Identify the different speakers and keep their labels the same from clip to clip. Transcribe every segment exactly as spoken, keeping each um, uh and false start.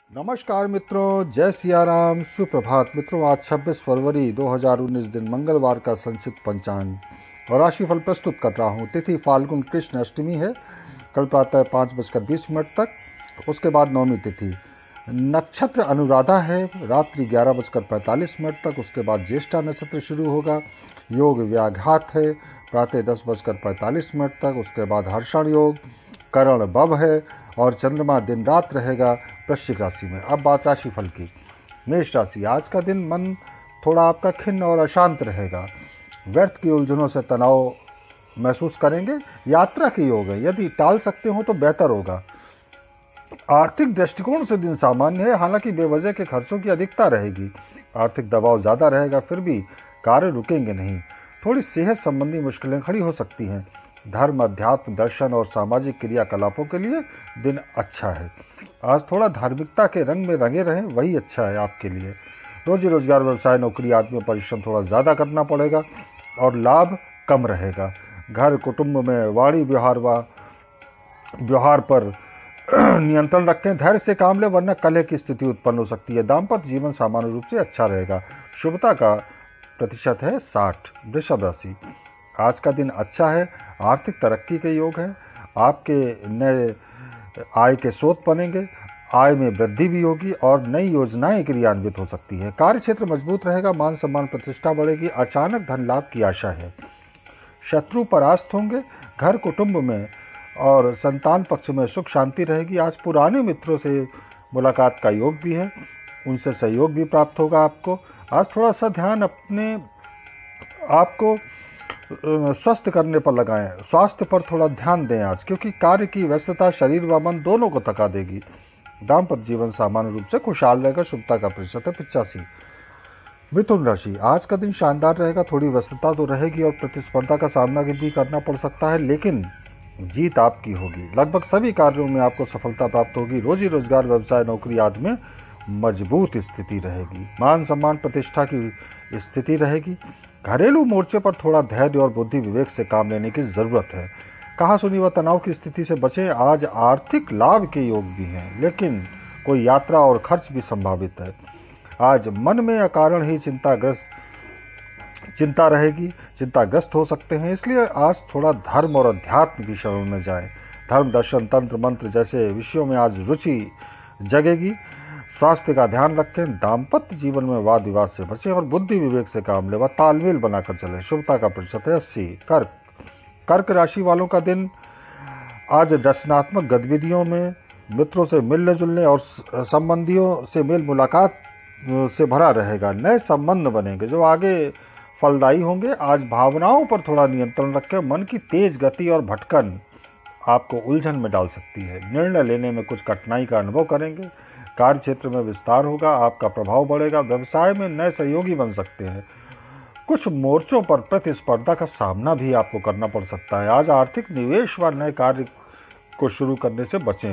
Speaker 1: नमस्कार मित्रों, जय सिया राम, सुप्रभात मित्रों। आज छब्बीस फरवरी दो हज़ार उन्नीस दिन मंगलवार का संक्षिप्त पंचांग और राशिफल प्रस्तुत कर रहा हूँ। तिथि फाल्गुन कृष्ण अष्टमी है, कल प्रातः पाँच बजकर बीस मिनट तक, उसके बाद नौमी तिथि। नक्षत्र अनुराधा है, रात्रि ग्यारह बजकर पैंतालीस मिनट तक, उसके बाद ज्येष्ठा नक्षत्र शुरू होगा। योग व्याघात है, प्रातः दस बजकर पैंतालीस मिनट तक, उसके बाद हर्षण योग। करण बभ है और चंद्रमा दिन रात रहेगा वृश्चिक राशि में। अब बात राशिफल की। मेष राशि, आज का दिन मन थोड़ा आपका खिन्न और अशांत रहेगा। व्यर्थ की उलझनों से तनाव महसूस करेंगे। यात्रा के योग है, यदि टाल सकते हो तो बेहतर होगा। आर्थिक दृष्टिकोण से दिन सामान्य है, हालांकि बेवजह के खर्चों की अधिकता रहेगी। आर्थिक दबाव ज्यादा रहेगा, फिर भी कार्य रुकेंगे नहीं। थोड़ी सेहत संबंधी मुश्किलें खड़ी हो सकती हैं। धर्म, अध्यात्म, दर्शन और सामाजिक क्रियाकलापों के लिए दिन अच्छा है। आज थोड़ा धार्मिकता के रंग में रंगे रहें, वही अच्छा है आपके लिए। रोजी रोजगार, व्यवसाय, नौकरी आदि में परिश्रम थोड़ा ज़्यादा करना पड़ेगा और लाभ कम रहेगा। घर कुटुंब में वाणी व्यवहार व व्यवहार पर नियंत्रण रखें। धैर्य से काम लें, वरना कलह की स्थिति उत्पन्न हो सकती है। दाम्पत्य जीवन सामान्य रूप से अच्छा रहेगा। शुभता का प्रतिशत है साठ। वृषभ राशि, आज का दिन अच्छा है। आर्थिक तरक्की के योग हैं। आपके नए आय के स्रोत बनेंगे। आय में वृद्धि भी होगी और नई योजनाएं क्रियान्वित हो सकती है। कार्य क्षेत्र मजबूत रहेगा। मान सम्मान प्रतिष्ठा बढ़ेगी। अचानक धन लाभ की आशा है। शत्रु परास्त होंगे। घर कुटुंब में और संतान पक्ष में सुख शांति रहेगी। आज पुराने मित्रों से मुलाकात का योग भी है, उनसे सहयोग भी प्राप्त होगा आपको। आज थोड़ा सा ध्यान अपने आपको स्वस्थ करने पर लगाएं। स्वास्थ्य पर थोड़ा ध्यान दें आज, क्योंकि कार्य की व्यस्तता शरीर व मन दोनों को थका देगी। दाम्पत्य जीवन सामान्य रूप से खुशहाल रहेगा। शुभता का प्रतिशत है पिचासी। मिथुन राशि, आज का दिन शानदार रहेगा। थोड़ी व्यस्तता तो रहेगी और प्रतिस्पर्धा का सामना भी करना पड़ सकता है, लेकिन जीत आपकी होगी। लगभग सभी कार्यों में आपको सफलता प्राप्त होगी। रोजी रोजगार, व्यवसाय, नौकरी आदि में मजबूत स्थिति रहेगी। मान सम्मान प्रतिष्ठा की स्थिति रहेगी। घरेलू मोर्चे पर थोड़ा धैर्य और बुद्धि विवेक से काम लेने की जरूरत है। कहा सुनी व तनाव की स्थिति से बचें। आज आर्थिक लाभ के योग भी हैं, लेकिन कोई यात्रा और खर्च भी संभावित है। आज मन में अकारण ही चिंताग्रस्त चिंता रहेगी, चिंताग्रस्त हो सकते हैं, इसलिए आज थोड़ा धर्म और अध्यात्म की शरण में जाएं। धर्म, दर्शन, तंत्र मंत्र जैसे विषयों में आज रुचि जगेगी। स्वास्थ्य का ध्यान रखें। दाम्पत्य जीवन में वाद विवाद से बचें और बुद्धि विवेक से काम लें व तालमेल बनाकर चलें। शुभता का प्रतिशत है अस्सी। कर्क कर्क राशि वालों का दिन आज रचनात्मक गतिविधियों में, मित्रों से मिलने जुलने और संबंधियों से मेल मुलाकात से भरा रहेगा। नए संबंध बनेंगे जो आगे फलदायी होंगे। आज भावनाओं पर थोड़ा नियंत्रण रखें। मन की तेज गति और भटकन आपको उलझन में डाल सकती है। निर्णय लेने में कुछ कठिनाई का अनुभव करेंगे। कार्य क्षेत्र में विस्तार होगा, आपका प्रभाव बढ़ेगा। व्यवसाय में नए सहयोगी बन सकते हैं। कुछ मोर्चों पर प्रतिस्पर्धा का सामना भी आपको करना पड़ सकता है। आज आर्थिक निवेश व नए कार्य को शुरू करने से बचें।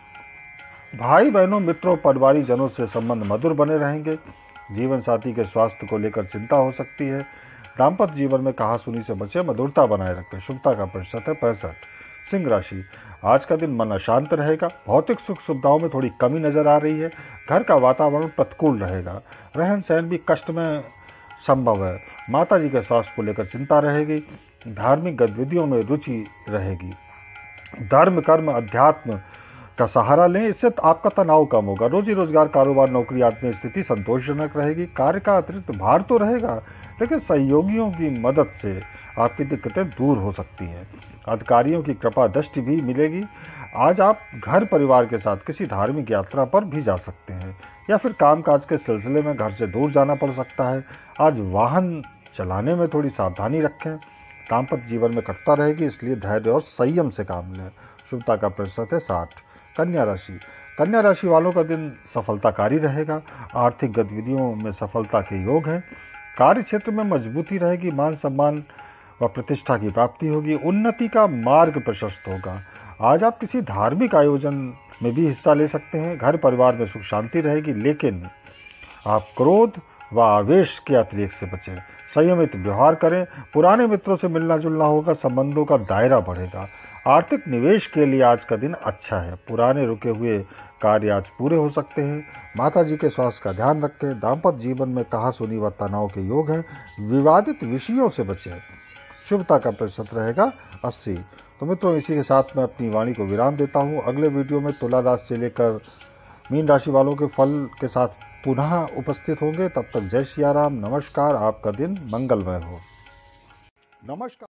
Speaker 1: भाई बहनों, मित्रों, परिवारिक जनों से संबंध मधुर बने रहेंगे। जीवन साथी के स्वास्थ्य को लेकर चिंता हो सकती है। दाम्पत्य जीवन में कहा सुनी से बचें, मधुरता बनाए रखें। शुभता का प्रतिशत है पैंसठ। सिंह राशि, आज का दिन मन अशांत रहेगा। भौतिक सुख सुविधाओं में थोड़ी कमी नजर आ रही है। घर का वातावरण प्रतिकूल रहेगा। रहन सहन भी कष्ट में संभव है। माता जी के स्वास्थ्य को लेकर चिंता रहेगी। धार्मिक गतिविधियों में रुचि रहेगी। धर्म, कर्म, अध्यात्म का सहारा लें, इससे आपका तनाव कम होगा। रोजी रोजगार, कारोबार, नौकरी आदि में स्थिति संतोषजनक रहेगी। कार्य का अतिरिक्त भार तो रहेगा, लेकिन सहयोगियों की मदद से आपकी दिक्कतें दूर हो सकती हैं। अधिकारियों की कृपा दृष्टि भी मिलेगी। आज आप घर परिवार के साथ किसी धार्मिक यात्रा पर भी जा सकते हैं, या फिर कामकाज के सिलसिले में घर से दूर जाना पड़ सकता है। आज वाहन चलाने में थोड़ी सावधानी रखें। दाम्पत्य जीवन में कटता रहेगी, इसलिए धैर्य और संयम से काम लें। शुभता का प्रतिशत है साठ। कन्या राशि कन्या राशि वालों का दिन सफलताकारी रहेगा। आर्थिक गतिविधियों में सफलता के योग हैं। कार्य क्षेत्र में मजबूती रहेगी। मान सम्मान व प्रतिष्ठा की प्राप्ति होगी। उन्नति का मार्ग प्रशस्त होगा। आज आप किसी धार्मिक आयोजन में भी हिस्सा ले सकते हैं। घर परिवार में सुख शांति रहेगी, लेकिन आप क्रोध व आवेश के अतिरेक से बचें। संयमित व्यवहार करें। पुराने मित्रों से मिलना जुलना होगा। संबंधों का दायरा बढ़ेगा। आर्थिक निवेश के लिए आज का दिन अच्छा है। पुराने रुके हुए कार्य आज पूरे हो सकते हैं। माता जी के स्वास्थ्य का ध्यान रखें। दाम्पत्य जीवन में कहा सुनी व तनाव के योग हैं। विवादित विषयों से बचें। शुभता का प्रतिशत रहेगा अस्सी। तो मित्रों, इसी के साथ मैं अपनी वाणी को विराम देता हूँ। अगले वीडियो में तुला राशि से लेकर मीन राशि वालों के फल के साथ पुनः उपस्थित होंगे। तब तक जय सिया राम, नमस्कार। आपका दिन मंगलमय हो। नमस्कार।